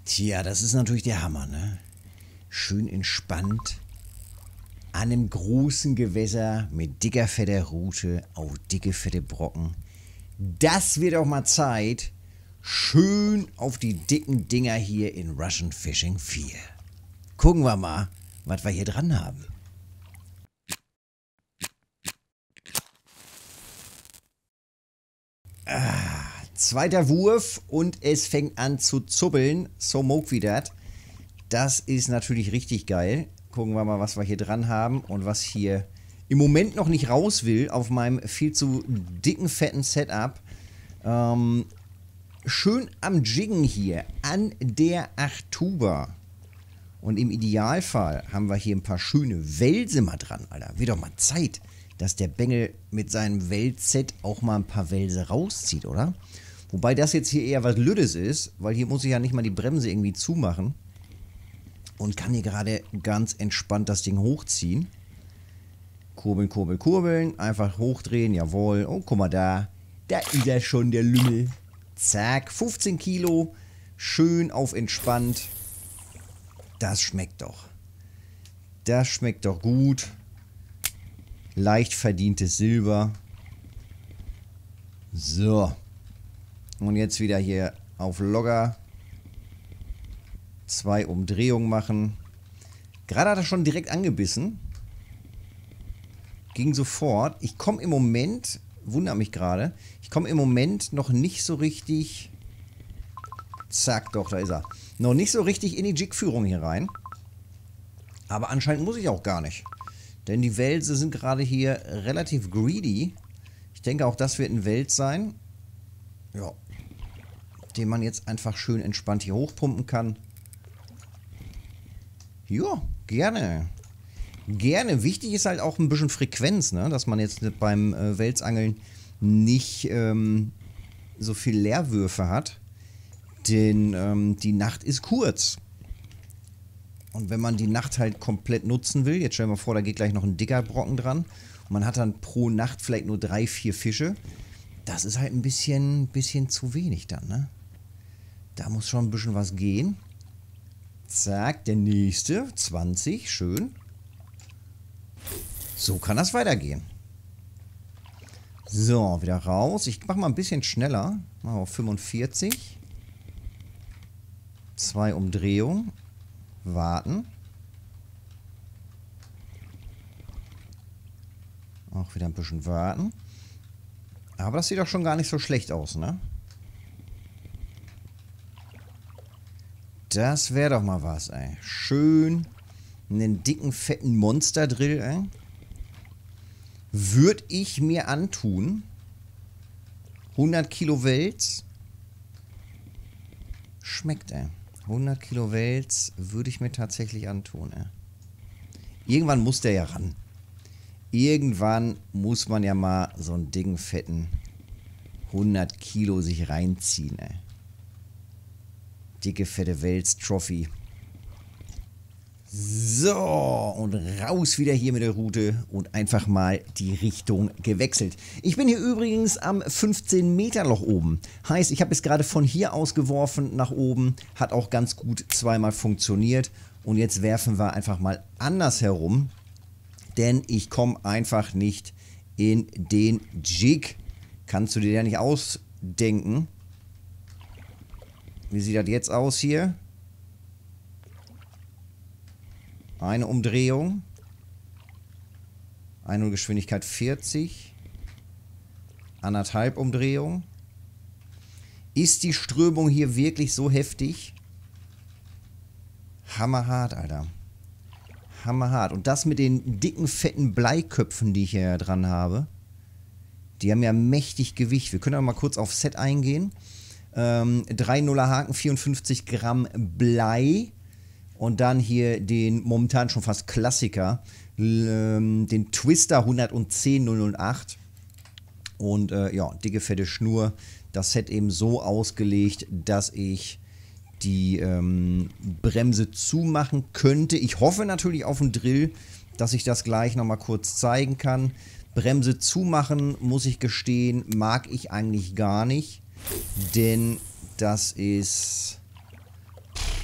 Tja, das ist natürlich der Hammer, ne? Schön entspannt. An einem großen Gewässer mit dicker, fetter Rute auf dicke, fette Brocken. Das wird auch mal Zeit. Schön auf die dicken Dinger hier in Russian Fishing 4. Gucken wir mal, was wir hier dran haben. Zweiter Wurf und es fängt an zu zubbeln. So moog wie dat. Das ist natürlich richtig geil. Gucken wir mal, was wir hier dran haben und was hier im Moment noch nicht raus will auf meinem viel zu dicken, fetten Setup. Schön am Jiggen hier an der 8 Tuber. Und im Idealfall haben wir hier ein paar schöne Welse mal dran, Alter. Wird doch mal Zeit, dass der Bengel mit seinem Welsset auch mal ein paar Welse rauszieht, oder? Wobei das jetzt hier eher was Lüdes ist, weil hier muss ich ja nicht mal die Bremse irgendwie zumachen. Und kann hier gerade ganz entspannt das Ding hochziehen. Kurbeln, kurbeln, kurbeln. Einfach hochdrehen, jawohl. Oh, guck mal da. Da ist er schon, der Lümmel. Zack, 15 Kilo. Schön auf entspannt. Das schmeckt doch. Das schmeckt doch gut. Leicht verdientes Silber. So. Und jetzt wieder hier auf Logger. 2 Umdrehungen machen. Gerade hat er schon direkt angebissen. Ging sofort. Ich komme im Moment, wundert mich gerade, ich komme im Moment noch nicht so richtig, zack, doch, da ist er, noch nicht so richtig in die Jigführung hier rein. Aber anscheinend muss ich auch gar nicht. Denn die Welse sind gerade hier relativ greedy. Ich denke auch, das wird ein Wels sein. Ja. Den man jetzt einfach schön entspannt hier hochpumpen kann. Ja, gerne. Gerne. Wichtig ist halt auch ein bisschen Frequenz, ne? Dass man jetzt beim Welsangeln nicht so viel Leerwürfe hat. Denn die Nacht ist kurz. Und wenn man die Nacht halt komplett nutzen will, jetzt stellen wir vor, da geht gleich noch ein dicker Brocken dran. Und man hat dann pro Nacht vielleicht nur 3, 4 Fische. Das ist halt ein bisschen zu wenig dann, ne? Da muss schon ein bisschen was gehen. Zack, der nächste. 20, schön. So kann das weitergehen. So, wieder raus. Ich mache mal ein bisschen schneller. Machen wir auf 45. 2 Umdrehungen. Warten. Auch wieder ein bisschen warten. Aber das sieht doch schon gar nicht so schlecht aus, ne? Das wäre doch mal was, ey. Schön einen dicken, fetten Monsterdrill, ey. Würde ich mir antun. 100 Kilo Wels. Schmeckt, ey. 100 Kilo Wels würde ich mir tatsächlich antun, ey. Irgendwann muss der ja ran. Irgendwann muss man ja mal so einen dicken, fetten 100 Kilo sich reinziehen, ey. Dicke, fette Wels-Trophy. So, und raus wieder hier mit der Rute und einfach mal die Richtung gewechselt. Ich bin hier übrigens am 15-Meter-Loch oben. Heißt, ich habe es gerade von hier aus geworfen nach oben. Hat auch ganz gut zweimal funktioniert. Und jetzt werfen wir einfach mal anders herum. Denn ich komme einfach nicht in den Jig. Kannst du dir ja nicht ausdenken. Wie sieht das jetzt aus hier? Eine Umdrehung. Einholgeschwindigkeit 40. 1,5 Umdrehung. Ist die Strömung hier wirklich so heftig? Hammerhart, Alter. Hammerhart. Und das mit den dicken, fetten Bleiköpfen, die ich hier dran habe. Die haben ja mächtig Gewicht. Wir können aber mal kurz auf Set eingehen. 3,0er Haken, 54 Gramm Blei. Und dann hier den momentan schon fast Klassiker, den Twister 110 008. Und ja, dicke, fette Schnur. Das Set eben so ausgelegt, dass ich die Bremse zumachen könnte. Ich hoffe natürlich auf den Drill, dass ich das gleich nochmal kurz zeigen kann. Bremse zumachen, muss ich gestehen, mag ich eigentlich gar nicht. Denn das ist...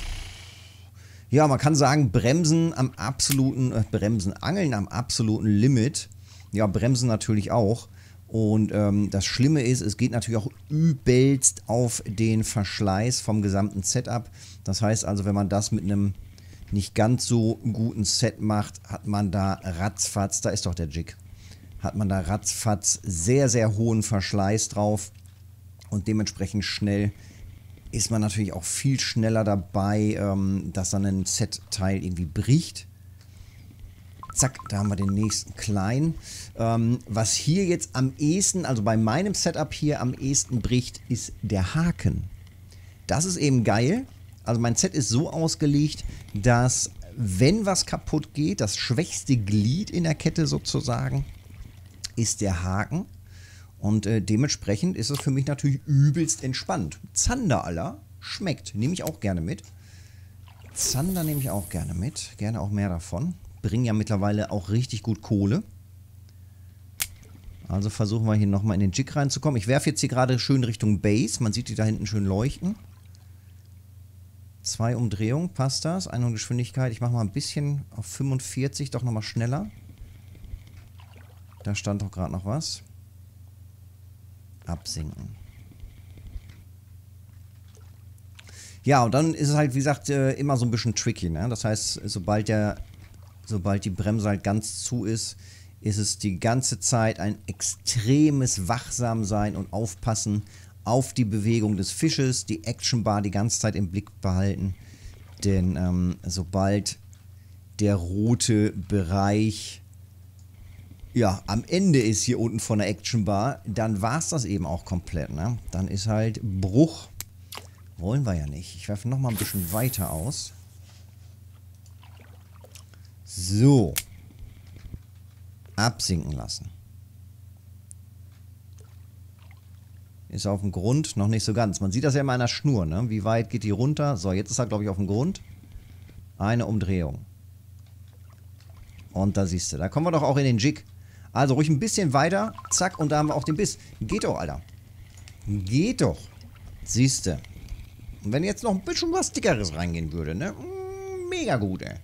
Ja, man kann sagen, Bremsen, Angeln am absoluten Limit. Ja, Bremsen natürlich auch. Und das Schlimme ist, es geht natürlich auch übelst auf den Verschleiß vom gesamten Setup. Das heißt also, wenn man das mit einem nicht ganz so guten Set macht, hat man da ratzfatz, da ist doch der Jig, hat man da ratzfatz sehr, sehr hohen Verschleiß drauf. Und dementsprechend schnell ist man natürlich auch viel schneller dabei, dass dann ein Set-Teil irgendwie bricht. Zack, da haben wir den nächsten kleinen. Was hier jetzt am ehesten, also bei meinem Setup hier am ehesten bricht, ist der Haken. Das ist eben geil. Also mein Set ist so ausgelegt, dass wenn was kaputt geht, das schwächste Glied in der Kette sozusagen, ist der Haken. Und dementsprechend ist es für mich natürlich übelst entspannt. Zander aller schmeckt, nehme ich auch gerne mit. Zander nehme ich auch gerne mit, gerne auch mehr davon. Bringen ja mittlerweile auch richtig gut Kohle. Also versuchen wir hier nochmal in den Jig reinzukommen. Ich werfe jetzt hier gerade schön Richtung Base. Man sieht die da hinten schön leuchten. 2 Umdrehungen, passt das? Eine Geschwindigkeit. Ich mache mal ein bisschen auf 45, doch nochmal schneller. Da stand doch gerade noch was. Absinken. Ja, und dann ist es halt, wie gesagt, immer so ein bisschen tricky, ne? Das heißt, sobald die Bremse halt ganz zu ist, ist es die ganze Zeit ein extremes Wachsamsein und Aufpassen auf die Bewegung des Fisches, die Actionbar die ganze Zeit im Blick behalten. Denn sobald der rote Bereich ja am Ende ist hier unten von der Actionbar, dann war es das eben auch komplett, ne? Dann ist halt Bruch. Wollen wir ja nicht. Ich werfe nochmal ein bisschen weiter aus. So. Absinken lassen. Ist auf dem Grund noch nicht so ganz. Man sieht das ja immer an der Schnur, ne? Wie weit geht die runter? So, jetzt ist er, glaube ich, auf dem Grund. Eine Umdrehung. Und da siehst du, da kommen wir doch auch in den Jig. Also ruhig ein bisschen weiter. Zack, und da haben wir auch den Biss. Geht doch, Alter. Geht doch. Siehst du. Und wenn jetzt noch ein bisschen was Dickeres reingehen würde, ne? Mega gut, ey.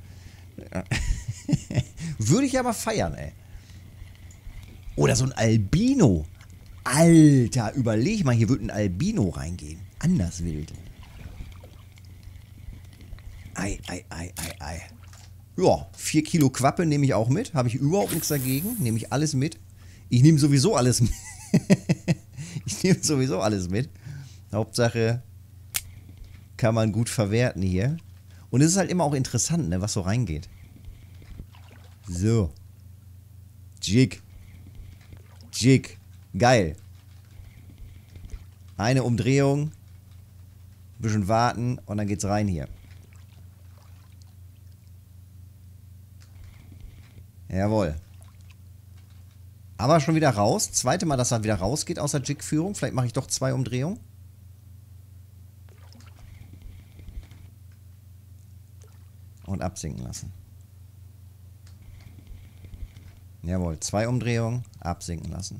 Würde ich aber feiern, ey. Oder so ein Albino. Alter, überleg mal, hier würde ein Albino reingehen. Anders wild. Ei, ei, ei, ei, ei. Ja, 4 Kilo Quappe nehme ich auch mit. Habe ich überhaupt nichts dagegen. Nehme ich alles mit. Ich nehme sowieso alles mit. Ich nehme sowieso alles mit. Hauptsache kann man gut verwerten hier. Und es ist halt immer auch interessant, ne, was so reingeht. So. Jig. Jig. Geil. Eine Umdrehung. Ein bisschen warten und dann geht's rein hier. Jawohl. Aber schon wieder raus. Zweite Mal, dass er wieder rausgeht aus der Jig-Führung. Vielleicht mache ich doch 2 Umdrehungen. Und absinken lassen. Jawohl, 2 Umdrehungen, absinken lassen.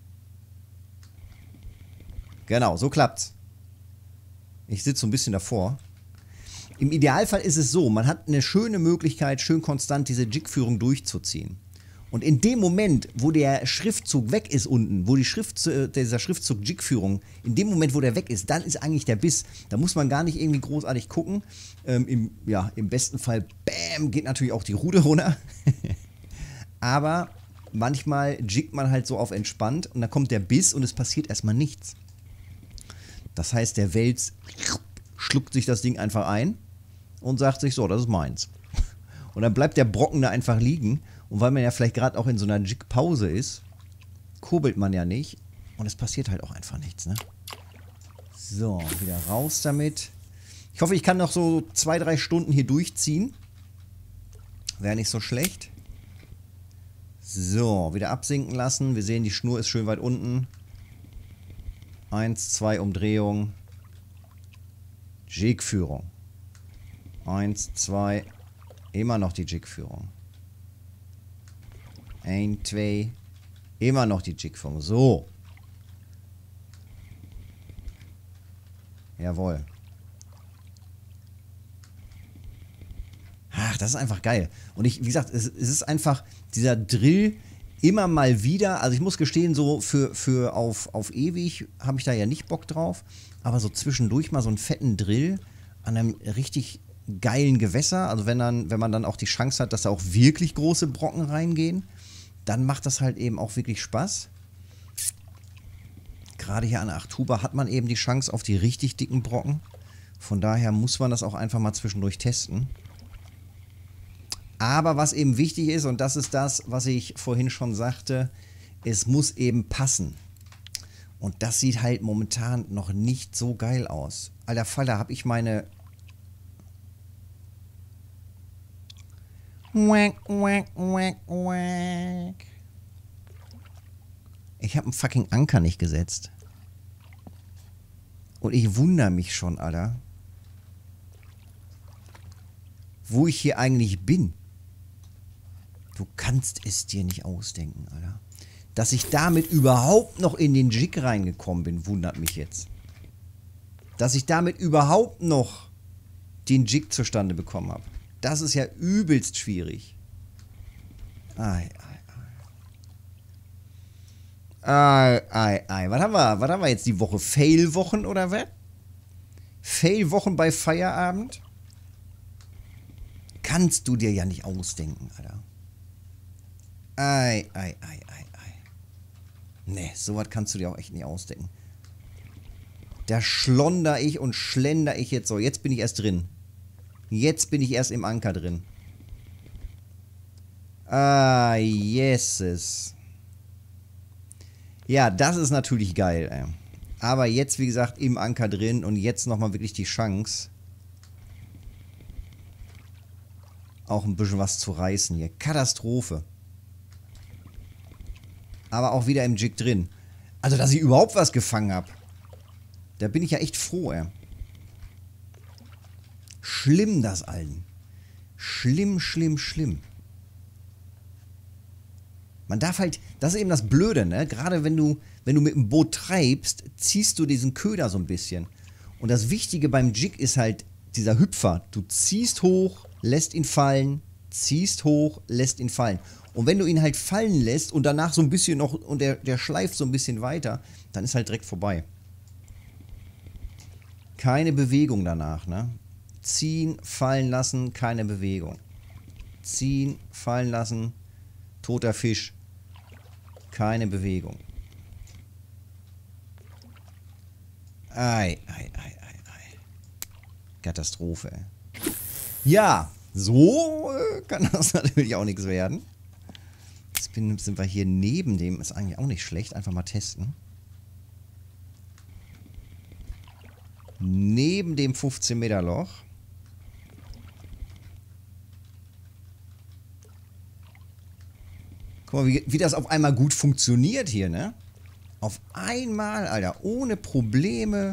Genau, so klappt's. Ich sitze so ein bisschen davor. Im Idealfall ist es so, man hat eine schöne Möglichkeit, schön konstant diese Jig-Führung durchzuziehen. Und in dem Moment, wo der Schriftzug weg ist unten, wo dieser Schriftzug Jig-Führung, in dem Moment, wo der weg ist, dann ist eigentlich der Biss. Da muss man gar nicht irgendwie großartig gucken. Im besten Fall, bam, geht natürlich auch die Rute runter. Aber manchmal jiggt man halt so auf entspannt und dann kommt der Biss und es passiert erstmal nichts. Das heißt, der Wels schluckt sich das Ding einfach ein und sagt sich so, das ist meins. Und dann bleibt der Brocken da einfach liegen. Und weil man ja vielleicht gerade auch in so einer Jig-Pause ist, kurbelt man ja nicht. Und es passiert halt auch einfach nichts, ne? So, wieder raus damit. Ich hoffe, ich kann noch so 2-3 Stunden hier durchziehen. Wäre nicht so schlecht. So, wieder absinken lassen. Wir sehen, die Schnur ist schön weit unten. 1, 2 Umdrehungen. Jig-Führung. 1, 2. Immer noch die Jig-Führung. 1, 2. Immer noch die Jig-Führung. So. Jawohl. das ist einfach geil. Und wie gesagt, es ist einfach dieser Drill immer mal wieder. Also ich muss gestehen, so für auf ewig habe ich da ja nicht Bock drauf. Aber so zwischendurch mal so einen fetten Drill an einem richtig geilen Gewässer. Also wenn man dann auch die Chance hat, dass da auch wirklich große Brocken reingehen, dann macht das halt eben auch wirklich Spaß. Gerade hier an der Achtuber hat man eben die Chance auf die richtig dicken Brocken. Von daher muss man das auch einfach mal zwischendurch testen. Aber was eben wichtig ist, und das ist das, was ich vorhin schon sagte, es muss eben passen. Und das sieht halt momentan noch nicht so geil aus. Alter Fall, habe ich meine... Ich habe einen fucking Anker nicht gesetzt. Und ich wundere mich schon, Alter, wo ich hier eigentlich bin. Du kannst es dir nicht ausdenken, Alter. Dass ich damit überhaupt noch in den Jig reingekommen bin, wundert mich jetzt. Dass ich damit überhaupt noch den Jig zustande bekommen habe. Das ist ja übelst schwierig. Ei. Was haben wir jetzt die Woche? Fail-Wochen oder was? Fail-Wochen bei Feierabend? Kannst du dir ja nicht ausdenken, Alter. Ei. Nee, sowas kannst du dir auch echt nicht ausdenken. Da schlonder ich und schlender ich jetzt so. Jetzt bin ich erst drin. Jetzt bin ich erst im Anker drin. Yeses. Ja, das ist natürlich geil, ey. Aber jetzt, wie gesagt, im Anker drin und jetzt nochmal wirklich die Chance, auch ein bisschen was zu reißen hier. Katastrophe. Aber auch wieder im Jig drin. Also, dass ich überhaupt was gefangen habe. Da bin ich ja echt froh, ey. Schlimm, das Alten. Schlimm. Man darf halt, das ist eben das Blöde, ne? Gerade wenn du mit dem Boot treibst, ziehst du diesen Köder so ein bisschen. Und das Wichtige beim Jig ist halt dieser Hüpfer. Du ziehst hoch, lässt ihn fallen, ziehst hoch, lässt ihn fallen. Und wenn du ihn halt fallen lässt und danach so ein bisschen noch, und der schleift so ein bisschen weiter, dann ist halt direkt vorbei. Keine Bewegung danach, ne? Ziehen, fallen lassen, keine Bewegung. Ziehen, fallen lassen, toter Fisch. Keine Bewegung. Ei. Katastrophe. Ja, so kann das natürlich auch nichts werden. Jetzt sind wir hier neben dem, ist eigentlich auch nicht schlecht. Einfach mal testen. Neben dem 15 Meter Loch. Guck mal, wie das auf einmal gut funktioniert hier, ne? Auf einmal, Alter, ohne Probleme.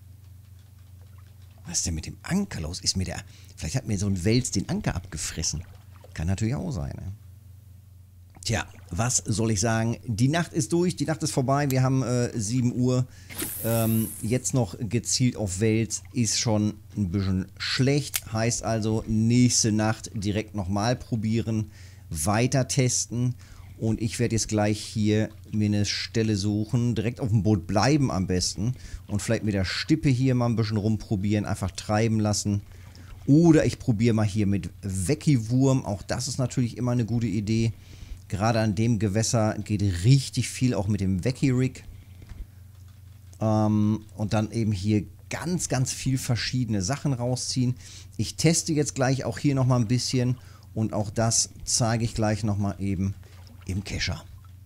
Was ist denn mit dem Anker los? Vielleicht hat mir so ein Wels den Anker abgefressen. Kann natürlich auch sein, ne? Tja, was soll ich sagen? Die Nacht ist durch, die Nacht ist vorbei. Wir haben 7 Uhr. Jetzt noch gezielt auf Wels ist schon ein bisschen schlecht. Heißt also, nächste Nacht direkt nochmal probieren, weiter testen. Und ich werde jetzt gleich hier mir eine Stelle suchen, direkt auf dem Boot bleiben am besten. Und vielleicht mit der Stippe hier mal ein bisschen rumprobieren, einfach treiben lassen. Oder ich probiere mal hier mit Weckiwurm. Auch das ist natürlich immer eine gute Idee. Gerade an dem Gewässer geht richtig viel auch mit dem Wecki-Rig. Und dann eben hier ganz, ganz viel verschiedene Sachen rausziehen. Ich teste jetzt gleich auch hier nochmal ein bisschen. Und auch das zeige ich gleich nochmal eben im Kescher.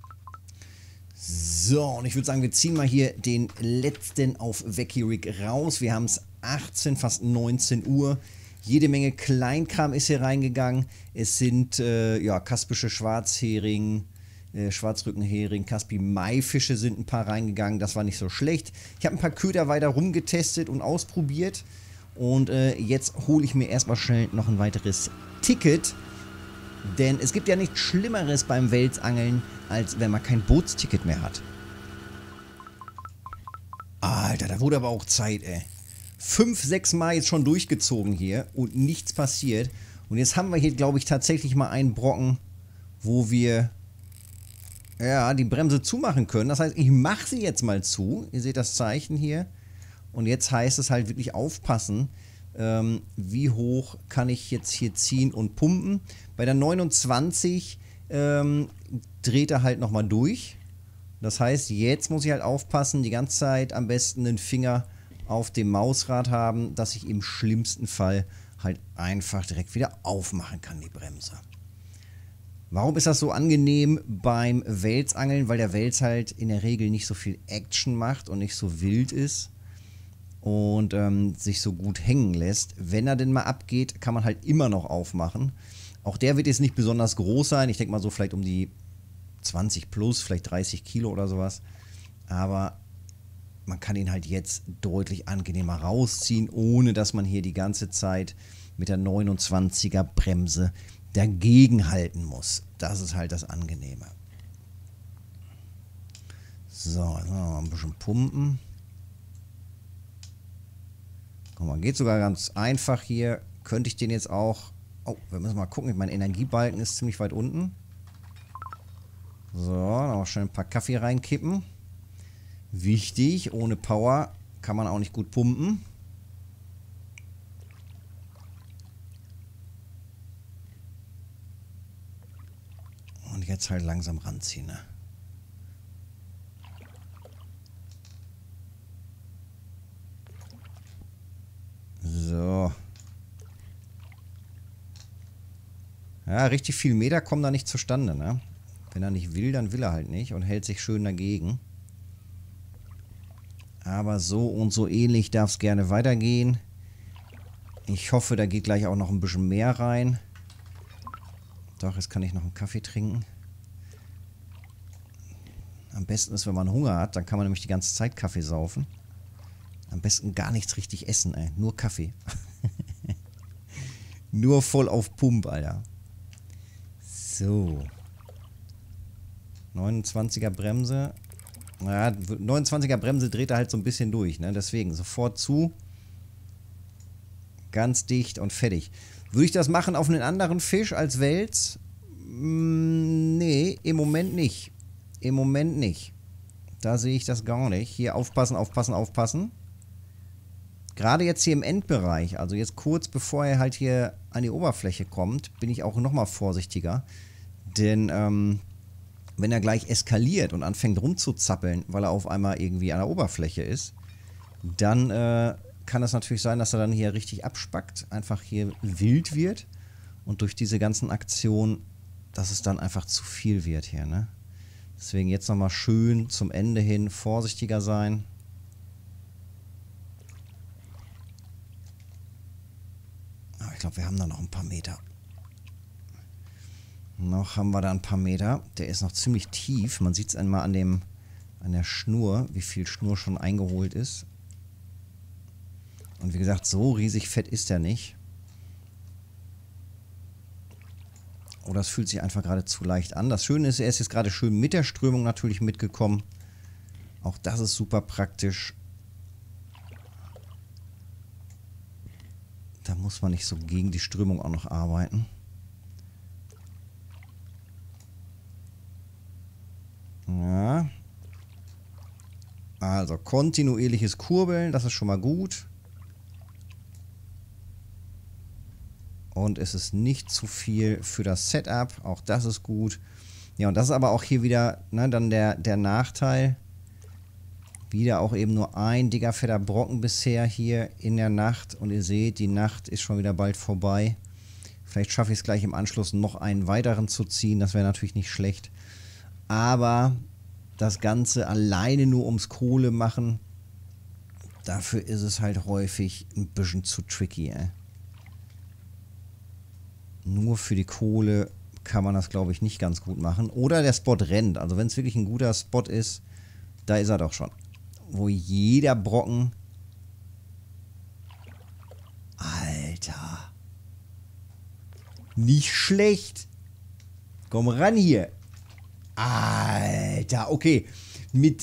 So, und ich würde sagen, wir ziehen mal hier den letzten auf Wecki-Rig raus. Wir haben es 18, fast 19 Uhr. Jede Menge Kleinkram ist hier reingegangen. Es sind kaspische Schwarzhering, Schwarzrückenhering, Kaspi-Maifische sind ein paar reingegangen. Das war nicht so schlecht. Ich habe ein paar Köder weiter rumgetestet und ausprobiert. Und jetzt hole ich mir erstmal schnell noch ein weiteres Ticket. Denn es gibt ja nichts Schlimmeres beim Welsangeln, als wenn man kein Bootsticket mehr hat. Alter, da wurde aber auch Zeit, ey. 5, 6 Mal jetzt schon durchgezogen hier und nichts passiert. Und jetzt haben wir hier, glaube ich, tatsächlich mal einen Brocken, wo wir ja die Bremse zumachen können. Das heißt, ich mache sie jetzt mal zu. Ihr seht das Zeichen hier. Und jetzt heißt es halt wirklich aufpassen, wie hoch kann ich jetzt hier ziehen und pumpen. Bei der 29 dreht er halt nochmal durch. Das heißt, jetzt muss ich halt aufpassen, die ganze Zeit am besten den Finger auf dem Mausrad haben, dass ich im schlimmsten Fall halt einfach direkt wieder aufmachen kann, die Bremse. Warum ist das so angenehm beim Welsangeln? Weil der Wels halt in der Regel nicht so viel Action macht und nicht so wild ist und sich so gut hängen lässt. Wenn er denn mal abgeht, kann man halt immer noch aufmachen. Auch der wird jetzt nicht besonders groß sein. Ich denke mal so vielleicht um die 20 plus, vielleicht 30 Kilo oder sowas. Aber man kann ihn halt jetzt deutlich angenehmer rausziehen, ohne dass man hier die ganze Zeit mit der 29er Bremse dagegen halten muss. Das ist halt das Angenehme. So, jetzt mal ein bisschen pumpen. Guck mal, geht sogar ganz einfach hier. Könnte ich den jetzt auch... Oh, wir müssen mal gucken. Mein Energiebalken ist ziemlich weit unten. So, noch schnell ein paar Kaffee reinkippen. Wichtig, ohne Power kann man auch nicht gut pumpen. Und jetzt halt langsam ranziehen, ne? So. Ja, richtig viel Meter kommen da nicht zustande, ne? Wenn er nicht will, dann will er halt nicht und hält sich schön dagegen. Aber so und so ähnlich darf es gerne weitergehen. Ich hoffe, da geht gleich auch noch ein bisschen mehr rein. Doch, jetzt kann ich noch einen Kaffee trinken. Am besten ist, wenn man Hunger hat, dann kann man nämlich die ganze Zeit Kaffee saufen. Am besten gar nichts richtig essen, ey. Nur Kaffee. Nur voll auf Pump, Alter. So. 29er Bremse. Naja, 29er Bremse dreht er halt so ein bisschen durch, ne? Deswegen sofort zu. Ganz dicht und fertig. Würde ich das machen auf einen anderen Fisch als Wels? Nee, im Moment nicht. Im Moment nicht. Da sehe ich das gar nicht. Hier aufpassen, aufpassen, aufpassen. Gerade jetzt hier im Endbereich, also jetzt kurz bevor er halt hier an die Oberfläche kommt, bin ich auch nochmal vorsichtiger. Denn wenn er gleich eskaliert und anfängt rumzuzappeln, weil er auf einmal irgendwie an der Oberfläche ist, dann kann es natürlich sein, dass er dann hier richtig abspackt, einfach hier wild wird und durch diese ganzen Aktionen, dass es dann einfach zu viel wird hier, ne? Deswegen jetzt nochmal schön zum Ende hin vorsichtiger sein. Aber ich glaube, wir haben da noch ein paar Meter. Noch haben wir da ein paar Meter. Der ist noch ziemlich tief. Man sieht es einmal an der Schnur, wie viel Schnur schon eingeholt ist. Und wie gesagt, so riesig fett ist er nicht. Oder es fühlt sich einfach gerade zu leicht an. Das Schöne ist, er ist jetzt gerade schön mit der Strömung natürlich mitgekommen. Auch das ist super praktisch. Da muss man nicht so gegen die Strömung auch noch arbeiten. Ja. Also kontinuierliches Kurbeln, das ist schon mal gut. Und es ist nicht zu viel für das Setup, auch das ist gut. Ja, und das ist aber auch hier wieder, ne, dann der Nachteil. Wieder auch eben nur ein dicker, fetter Brocken bisher hier in der Nacht. Und ihr seht, die Nacht ist schon wieder bald vorbei. Vielleicht schaffe ich es gleich im Anschluss noch einen weiteren zu ziehen, das wäre natürlich nicht schlecht. Aber das Ganze alleine nur ums Kohle machen, dafür ist es halt häufig ein bisschen zu tricky, ey. Nur für die Kohle kann man das, glaube ich, nicht ganz gut machen. Oder der Spot rennt. Also wenn es wirklich ein guter Spot ist, da ist er doch schon. Wo jeder Brocken... Alter. Nicht schlecht. Komm ran hier. Alter, okay. Mit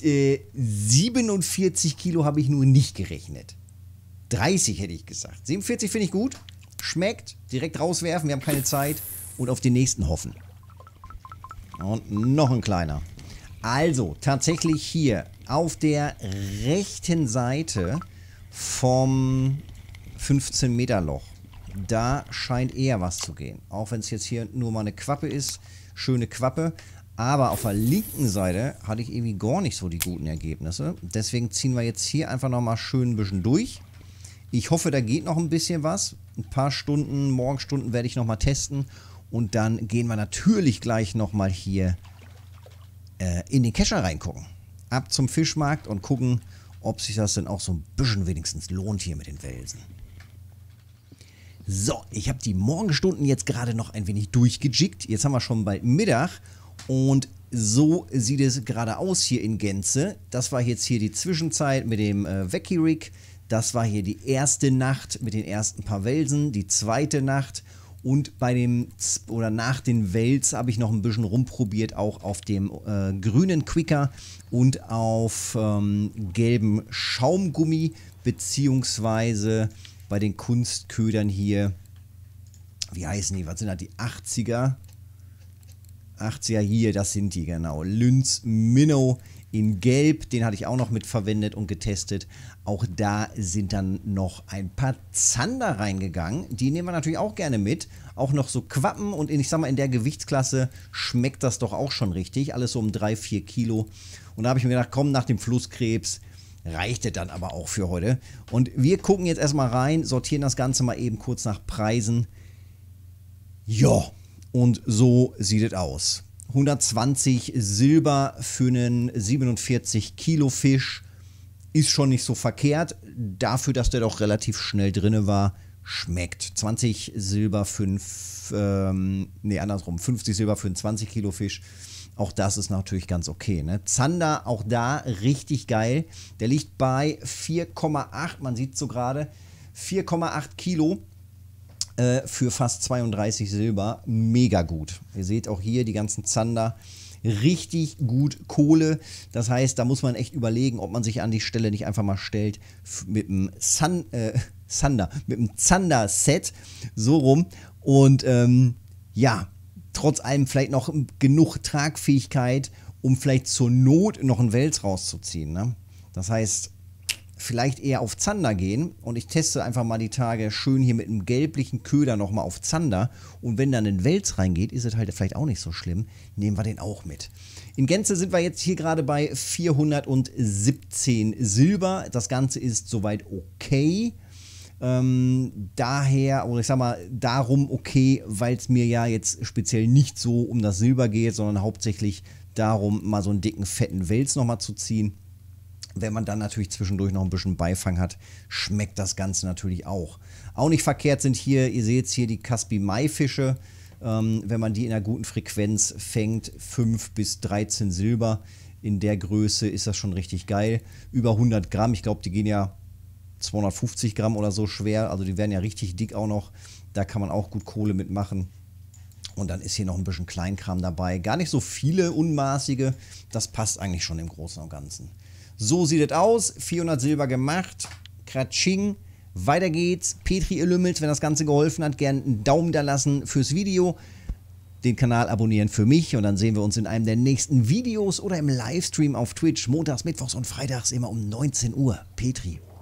47 Kilo habe ich nur nicht gerechnet. 30 hätte ich gesagt. 47 finde ich gut. schmeckt, direkt rauswerfen, wir haben keine Zeit und auf den nächsten hoffen. Und noch ein kleiner. Also, tatsächlich hier auf der rechten Seite vom 15 Meter Loch. Da scheint eher was zu gehen. Auch wenn es jetzt hier nur mal eine Quappe ist. Schöne Quappe. Aber auf der linken Seite hatte ich irgendwie gar nicht so die guten Ergebnisse. Deswegen ziehen wir jetzt hier einfach nochmal schön ein bisschen durch. Ich hoffe, da geht noch ein bisschen was. Ein paar Stunden, Morgenstunden werde ich nochmal testen. Und dann gehen wir natürlich gleich nochmal hier in den Kescher reingucken. Ab zum Fischmarkt und gucken, ob sich das denn auch so ein bisschen wenigstens lohnt hier mit den Welsen. So, ich habe die Morgenstunden jetzt gerade noch ein wenig durchgejiggt. Jetzt haben wir schon bald Mittag und so sieht es gerade aus hier in Gänze. Das war jetzt hier die Zwischenzeit mit dem Vecchi-Rig. Das war hier die erste Nacht mit den ersten paar Welsen, die zweite Nacht. Und bei dem, oder nach den Wels habe ich noch ein bisschen rumprobiert, auch auf dem grünen Quicker und auf gelbem Schaumgummi, beziehungsweise bei den Kunstködern hier, wie heißen die, was sind das, die 80er? 80er hier, das sind die, genau. Lynx Minnow in Gelb, den hatte ich auch noch mit verwendet und getestet. Auch da sind dann noch ein paar Zander reingegangen. Die nehmen wir natürlich auch gerne mit. Auch noch so Quappen und ich sag mal, in der Gewichtsklasse schmeckt das doch auch schon richtig. Alles so um 3-4 Kilo. Und da habe ich mir gedacht, komm, nach dem Flusskrebs reicht es dann aber auch für heute. Und wir gucken jetzt erstmal rein, sortieren das Ganze mal eben kurz nach Preisen. Ja, und so sieht es aus. 120 Silber für einen 47 Kilo Fisch ist schon nicht so verkehrt. Dafür, dass der doch relativ schnell drin war, schmeckt. 20 Silber für einen, 50 Silber für einen 20 Kilo Fisch. Auch das ist natürlich ganz okay. Ne? Zander, auch da richtig geil. Der liegt bei 4,8, man sieht so gerade, 4,8 Kilo. Für fast 32 Silber. Mega gut. Ihr seht auch hier die ganzen Zander. Richtig gut Kohle. Das heißt, da muss man echt überlegen, ob man sich an die Stelle nicht einfach mal stellt mit einem Zander-Set. So rum. Und ja, trotz allem vielleicht noch genug Tragfähigkeit, um vielleicht zur Not noch einen Wels rauszuziehen. Ne? Das heißt, vielleicht eher auf Zander gehen und ich teste einfach mal die Tage schön hier mit einem gelblichen Köder nochmal auf Zander und wenn dann ein Wels reingeht, ist es halt vielleicht auch nicht so schlimm, nehmen wir den auch mit. In Gänze sind wir jetzt hier gerade bei 417 Silber, das Ganze ist soweit okay. Daher, oder ich sag mal, darum okay, weil es mir ja jetzt speziell nicht so um das Silber geht, sondern hauptsächlich darum, mal so einen dicken, fetten Wels nochmal zu ziehen. Wenn man dann natürlich zwischendurch noch ein bisschen Beifang hat, schmeckt das Ganze natürlich auch. Auch nicht verkehrt sind hier, ihr seht hier die Caspi-Mai-Fische. Wenn man die in einer guten Frequenz fängt, 5 bis 13 Silber. In der Größe ist das schon richtig geil. Über 100 Gramm, ich glaube, die gehen ja 250 Gramm oder so schwer. Also die werden ja richtig dick auch noch. Da kann man auch gut Kohle mitmachen. Und dann ist hier noch ein bisschen Kleinkram dabei. Gar nicht so viele unmaßige. Das passt eigentlich schon im Großen und Ganzen. So sieht es aus. 400 Silber gemacht. Kratsching. Weiter geht's. Petri, ihr Lümmels, wenn das Ganze geholfen hat, gerne einen Daumen da lassen fürs Video. Den Kanal abonnieren für mich und dann sehen wir uns in einem der nächsten Videos oder im Livestream auf Twitch. Montags, Mittwochs und Freitags immer um 19 Uhr. Petri.